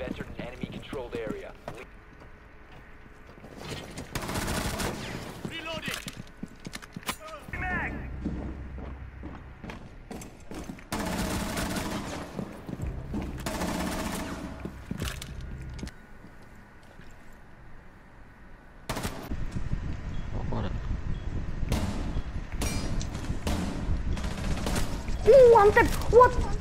entered an enemy-controlled area. Reloading! Oh, I'm dead. What?